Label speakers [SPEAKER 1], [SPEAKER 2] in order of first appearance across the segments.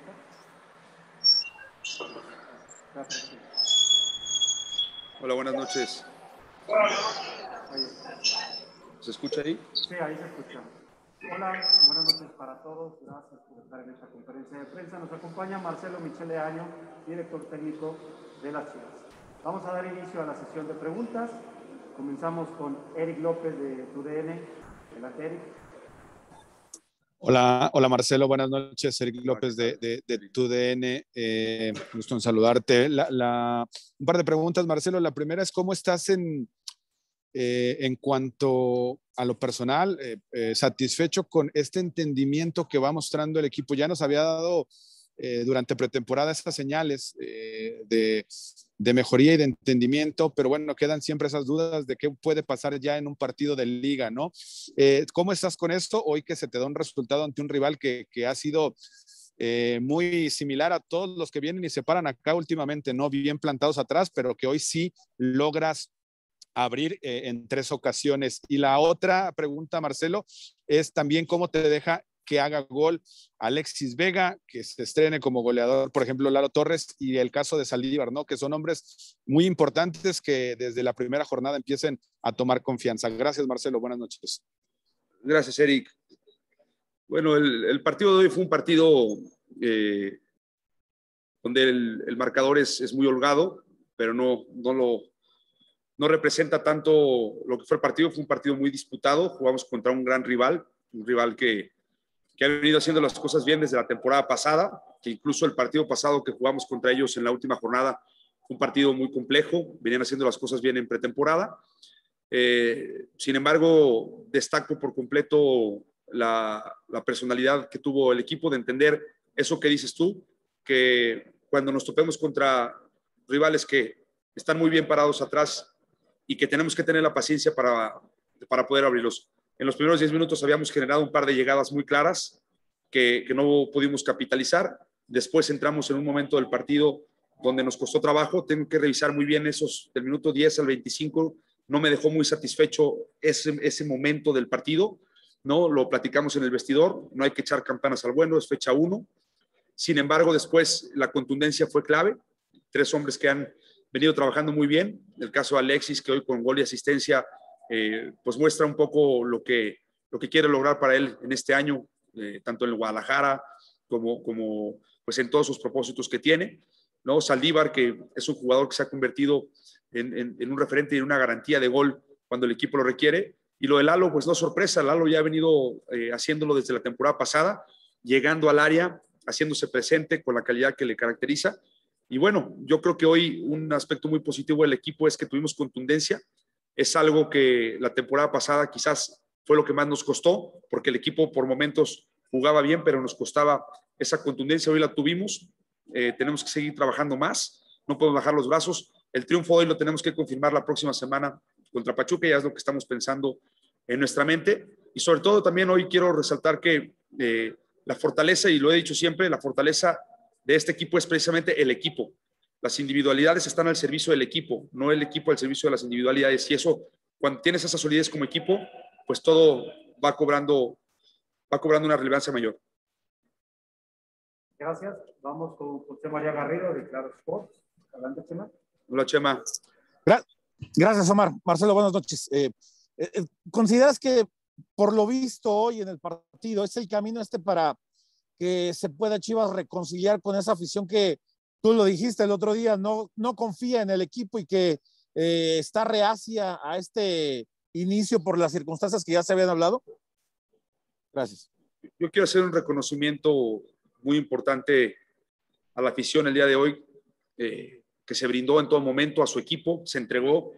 [SPEAKER 1] Hola, buenas noches. ¿Se escucha ahí?
[SPEAKER 2] Sí, ahí se escucha. Hola, buenas noches para todos. Gracias por estar en esta conferencia de prensa. Nos acompaña Marcelo Michele Año, director técnico de las Chivas. Vamos a dar inicio a la sesión de preguntas. Comenzamos con Eric López de TUDN. Adelante, Eric.
[SPEAKER 3] Hola Marcelo, buenas noches. Eric López de TUDN. Gusto en saludarte. Un par de preguntas, Marcelo. La primera es, ¿cómo estás en cuanto a lo personal? ¿Satisfecho con este entendimiento que va mostrando el equipo? Ya nos había dado durante pretemporada estas señales de mejoría y de entendimiento, pero bueno, quedan siempre esas dudas de qué puede pasar ya en un partido de liga, ¿no? ¿Cómo estás con esto hoy que se te da un resultado ante un rival que ha sido muy similar a todos los que vienen y se paran acá últimamente, no bien plantados atrás, pero que hoy sí logras abrir en 3 ocasiones? Y la otra pregunta, Marcelo, es también cómo te deja que haga gol Alexis Vega, que se estrene como goleador, por ejemplo, Lalo Torres, y el caso de Saldívar, ¿no? Que son hombres muy importantes que desde la primera jornada empiecen a tomar confianza. Gracias, Marcelo. Buenas noches.
[SPEAKER 1] Gracias, Eric. Bueno, el partido de hoy fue un partido donde el marcador es muy holgado, pero no representa tanto lo que fue el partido. Fue un partido muy disputado. Jugamos contra un gran rival, un rival que ha venido haciendo las cosas bien desde la temporada pasada, que incluso el partido pasado que jugamos contra ellos en la última jornada fue un partido muy complejo. Venían haciendo las cosas bien en pretemporada. Sin embargo, destaco por completo la personalidad que tuvo el equipo de entender eso que dices tú, que cuando nos topemos contra rivales que están muy bien parados atrás y que tenemos que tener la paciencia para poder abrirlos. En los primeros 10 minutos habíamos generado un par de llegadas muy claras que no pudimos capitalizar. Después entramos en un momento del partido donde nos costó trabajo. Tengo que revisar muy bien esos del minuto 10 al 25. No me dejó muy satisfecho ese momento del partido, ¿no? Lo platicamos en el vestidor. No hay que echar campanas al vuelo, es fecha 1. Sin embargo, después la contundencia fue clave. 3 hombres que han venido trabajando muy bien. El caso de Alexis, que hoy con gol y asistencia pues muestra un poco lo que quiere lograr para él en este año, tanto en el Guadalajara como pues en todos sus propósitos que tiene, ¿no? Saldívar, que es un jugador que se ha convertido en un referente y en una garantía de gol cuando el equipo lo requiere. Y lo de Lalo, pues no sorpresa. Lalo ya ha venido haciéndolo desde la temporada pasada, llegando al área, haciéndose presente con la calidad que le caracteriza. Y bueno, yo creo que hoy un aspecto muy positivo del equipo es que tuvimos contundencia. Es algo que la temporada pasada quizás fue lo que más nos costó, porque el equipo por momentos jugaba bien, pero nos costaba esa contundencia. Hoy la tuvimos. Tenemos que seguir trabajando más. No podemos bajar los brazos. El triunfo hoy lo tenemos que confirmar la próxima semana contra Pachuca. Ya es lo que estamos pensando en nuestra mente. Y sobre todo también hoy quiero resaltar que la fortaleza, y lo he dicho siempre, la fortaleza de este equipo es precisamente el equipo. Las individualidades están al servicio del equipo, no el equipo al servicio de las individualidades. Y eso, cuando tienes esa solidez como equipo, pues todo va cobrando una relevancia mayor.
[SPEAKER 2] Gracias. Vamos con José María Garrido de Claro Sports. Adelante, Chema.
[SPEAKER 1] Hola, Chema.
[SPEAKER 4] Gracias, Omar. Marcelo, buenas noches. ¿Consideras que por lo visto hoy en el partido es el camino para que se pueda Chivas reconciliar con esa afición que tú lo dijiste el otro día, no confía en el equipo y que está reacia a este inicio por las circunstancias que ya se habían hablado? Gracias.
[SPEAKER 1] Yo quiero hacer un reconocimiento muy importante a la afición el día de hoy, que se brindó en todo momento a su equipo, se entregó,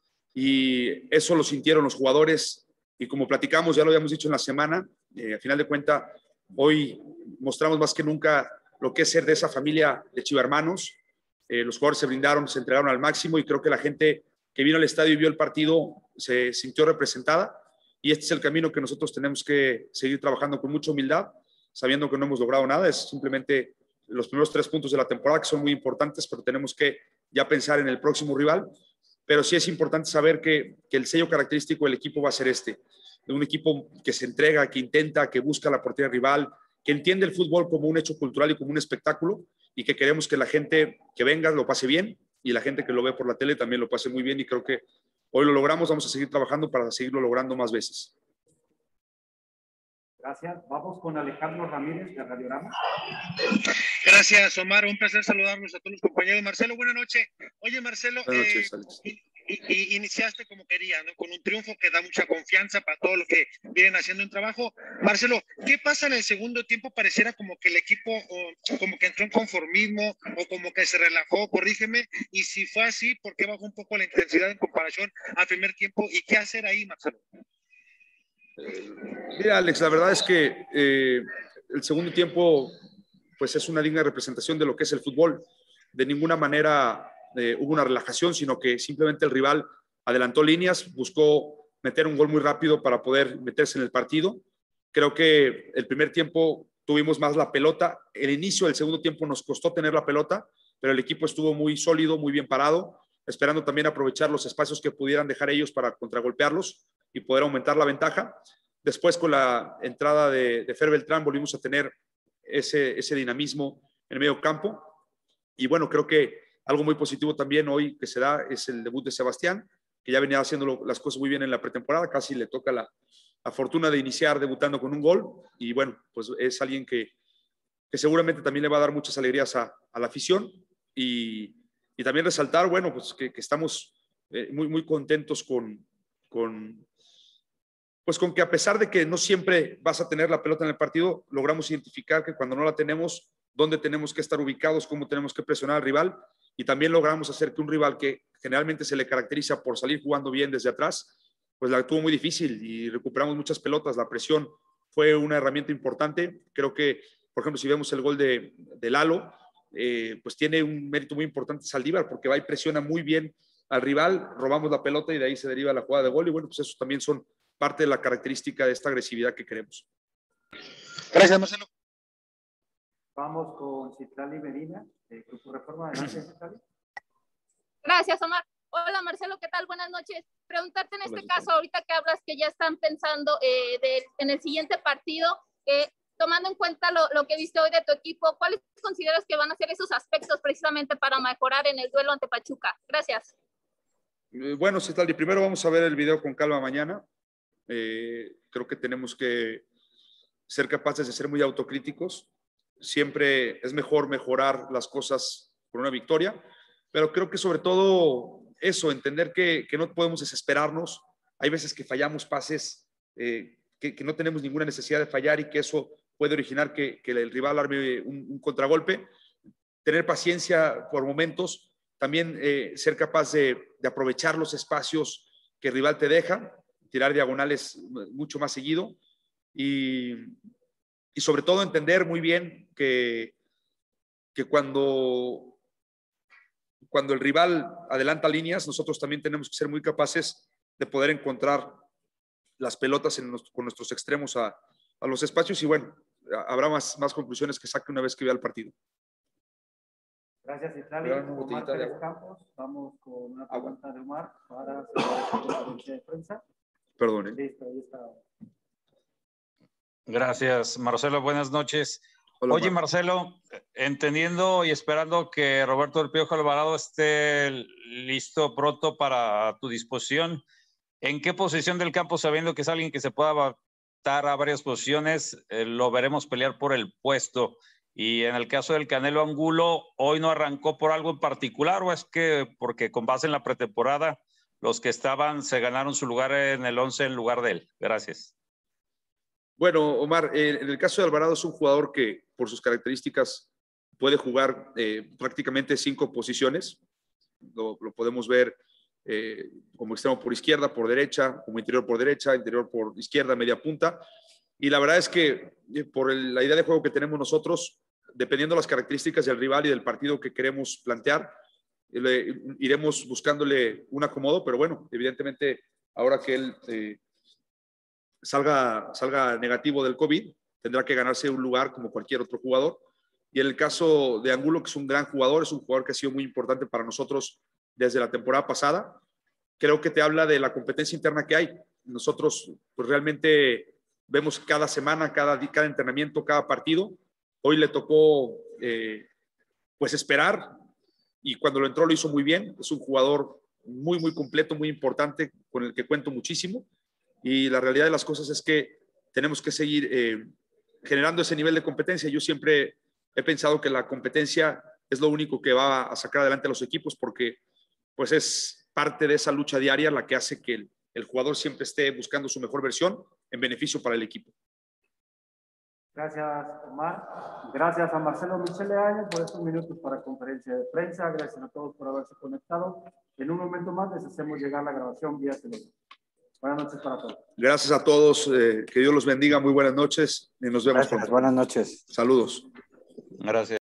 [SPEAKER 1] y eso lo sintieron los jugadores. Y como platicamos, ya lo habíamos dicho en la semana, a final de cuentas, hoy mostramos más que nunca lo que es ser de esa familia de chivermanos. Los jugadores se brindaron, se entregaron al máximo, y creo que la gente que vino al estadio y vio el partido se sintió representada, y este es el camino que nosotros tenemos que seguir trabajando con mucha humildad, sabiendo que no hemos logrado nada. Es simplemente los primeros 3 puntos de la temporada, que son muy importantes, pero tenemos que ya pensar en el próximo rival. Pero sí es importante saber que el sello característico del equipo va a ser de un equipo que se entrega, que intenta, que busca la portería rival, que entiende el fútbol como un hecho cultural y como un espectáculo, y que queremos que la gente que venga lo pase bien, y la gente que lo ve por la tele también lo pase muy bien, y creo que hoy lo logramos. Vamos a seguir trabajando para seguirlo logrando más veces.
[SPEAKER 2] Gracias. Vamos con Alejandro Ramírez de Radiorama.
[SPEAKER 5] Gracias, Omar. Un placer saludarnos a todos los compañeros. Marcelo, buenas noches. Oye, Marcelo,
[SPEAKER 1] Buenas noches, Alex.
[SPEAKER 5] iniciaste como querías, ¿no? Con un triunfo que da mucha confianza para todos los que vienen haciendo un trabajo. Marcelo, ¿qué pasa en el segundo tiempo? Pareciera como que el equipo como que entró en conformismo o como que se relajó, corrígeme. Y si fue así, ¿por qué bajó un poco la intensidad en comparación al primer tiempo? ¿Y qué hacer ahí, Marcelo?
[SPEAKER 1] Mira, Alex, la verdad es que el segundo tiempo pues es una digna representación de lo que es el fútbol. De ninguna manera hubo una relajación, sino que simplemente el rival adelantó líneas, buscó meter un gol muy rápido para poder meterse en el partido. Creo que el primer tiempo tuvimos más la pelota. El inicio del segundo tiempo nos costó tener la pelota, pero el equipo estuvo muy sólido, muy bien parado, esperando también aprovechar los espacios que pudieran dejar ellos para contragolpearlos y poder aumentar la ventaja. Después, con la entrada de Fer Beltrán, volvimos a tener ese dinamismo en el medio campo. Y bueno, creo que algo muy positivo también hoy que se da es el debut de Sebastián, que ya venía haciendo las cosas muy bien en la pretemporada, casi le toca la fortuna de iniciar debutando con un gol. Y bueno, pues es alguien que seguramente también le va a dar muchas alegrías a la afición. Y también resaltar, bueno, pues que estamos muy, muy contentos con que a pesar de que no siempre vas a tener la pelota en el partido, logramos identificar que cuando no la tenemos, dónde tenemos que estar ubicados, cómo tenemos que presionar al rival, y también logramos hacer que un rival que generalmente se le caracteriza por salir jugando bien desde atrás, pues la tuvo muy difícil y recuperamos muchas pelotas. La presión fue una herramienta importante. Creo que, por ejemplo, si vemos el gol de Lalo, pues tiene un mérito muy importante Saldívar, porque va y presiona muy bien al rival, robamos la pelota y de ahí se deriva la jugada de gol, y bueno, pues eso también son parte de la característica de esta agresividad que queremos.
[SPEAKER 5] Gracias, Marcelo.
[SPEAKER 2] Vamos con Citlali Medina, de Grupo Reforma. Adelante, Citlali.
[SPEAKER 6] Gracias, Omar. Hola, Marcelo, ¿qué tal? Buenas noches. Preguntarte en este caso, ahorita que hablas que ya están pensando en el siguiente partido, tomando en cuenta lo que viste hoy de tu equipo, ¿cuáles consideras que van a ser esos aspectos precisamente para mejorar en el duelo ante Pachuca? Gracias.
[SPEAKER 1] Bueno, Citlali, primero vamos a ver el video con calma mañana. Creo que tenemos que ser capaces de ser muy autocríticos. Siempre es mejor mejorar las cosas por una victoria, pero creo que sobre todo eso, entender que no podemos desesperarnos. Hay veces que fallamos pases que no tenemos ninguna necesidad de fallar, y que eso puede originar que el rival arme un contragolpe. Tener paciencia por momentos, también ser capaz de aprovechar los espacios que el rival te deja, tirar diagonales mucho más seguido, y sobre todo entender muy bien que cuando el rival adelanta líneas, nosotros también tenemos que ser muy capaces de poder encontrar las pelotas con nuestros extremos a los espacios, y bueno, habrá más conclusiones que saque una vez que vea el partido.
[SPEAKER 2] Gracias, Citlali. Omar Pérez Campos, vamos con una pregunta de Omar para la conferencia de prensa.
[SPEAKER 1] Perdón.
[SPEAKER 2] Listo, ahí está.
[SPEAKER 7] Gracias, Marcelo. Buenas noches.
[SPEAKER 1] Hola,
[SPEAKER 7] Oye, Marcelo, entendiendo y esperando que Roberto del Piojo Alvarado esté listo pronto para tu disposición, ¿en qué posición del campo, sabiendo que es alguien que se pueda adaptar a varias posiciones, lo veremos pelear por el puesto? Y en el caso del Canelo Angulo, ¿hoy no arrancó por algo en particular, o es que porque con base en la pretemporada los que estaban se ganaron su lugar en el 11 en lugar de él? Gracias.
[SPEAKER 1] Bueno, Omar, en el caso de Alvarado es un jugador que por sus características puede jugar prácticamente 5 posiciones. Lo podemos ver como extremo por izquierda, por derecha, como interior por derecha, interior por izquierda, media punta. Y la verdad es que por la idea de juego que tenemos nosotros, dependiendo de las características del rival y del partido que queremos plantear, iremos buscándole un acomodo, pero bueno, evidentemente ahora que él salga negativo del COVID, tendrá que ganarse un lugar como cualquier otro jugador. Y en el caso de Angulo, que es un gran jugador, es un jugador que ha sido muy importante para nosotros desde la temporada pasada, creo que te habla de la competencia interna que hay. Nosotros pues realmente vemos cada semana, cada entrenamiento, cada partido. Hoy le tocó pues esperar, y cuando lo entró lo hizo muy bien. Es un jugador muy, muy completo, muy importante, con el que cuento muchísimo, y la realidad de las cosas es que tenemos que seguir generando ese nivel de competencia. Yo siempre he pensado que la competencia es lo único que va a sacar adelante a los equipos, porque pues es parte de esa lucha diaria la que hace que el jugador siempre esté buscando su mejor versión en beneficio para el equipo.
[SPEAKER 2] Gracias, Omar. Gracias a Marcelo Michele Año por estos minutos para conferencia de prensa. Gracias a todos por haberse conectado. En un momento más les hacemos llegar la grabación vía celular. Buenas noches para todos.
[SPEAKER 1] Gracias a todos. Que Dios los bendiga. Muy buenas noches. Y nos vemos
[SPEAKER 8] Gracias,
[SPEAKER 1] pronto.
[SPEAKER 8] buenas noches.
[SPEAKER 1] Saludos.
[SPEAKER 7] Gracias.